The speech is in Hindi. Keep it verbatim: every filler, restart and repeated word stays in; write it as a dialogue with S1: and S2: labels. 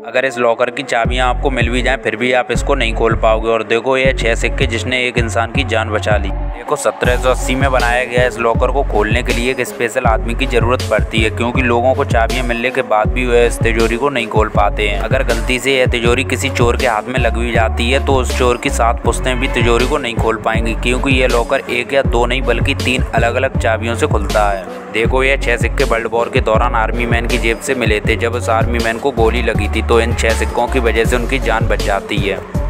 S1: अगर इस लॉकर की चाबियां आपको मिल भी जाएं फिर भी आप इसको नहीं खोल पाओगे। और देखो ये छह सिक्के जिसने एक इंसान की जान बचा ली। देखो सत्रह सौ अस्सी में बनाया गया इस लॉकर को खोलने के लिए एक स्पेशल आदमी की जरूरत पड़ती है, क्योंकि लोगों को चाबियां मिलने के बाद भी वह इस तिजोरी को नहीं खोल पाते हैं। अगर गलती से यह तिजोरी किसी चोर के हाथ में लग भी जाती है तो उस चोर की सात पुश्तें भी तिजोरी को नहीं खोल पाएंगी, क्योंकि यह लॉकर एक या दो नहीं बल्कि तीन अलग अलग चाबियों से खुलता है। देखो ये छह सिक्के वर्ल्ड वॉर के दौरान आर्मी मैन की जेब से मिले थे। जब उस आर्मी मैन को गोली लगी थी तो इन छह सिक्कों की वजह से उनकी जान बच जाती है।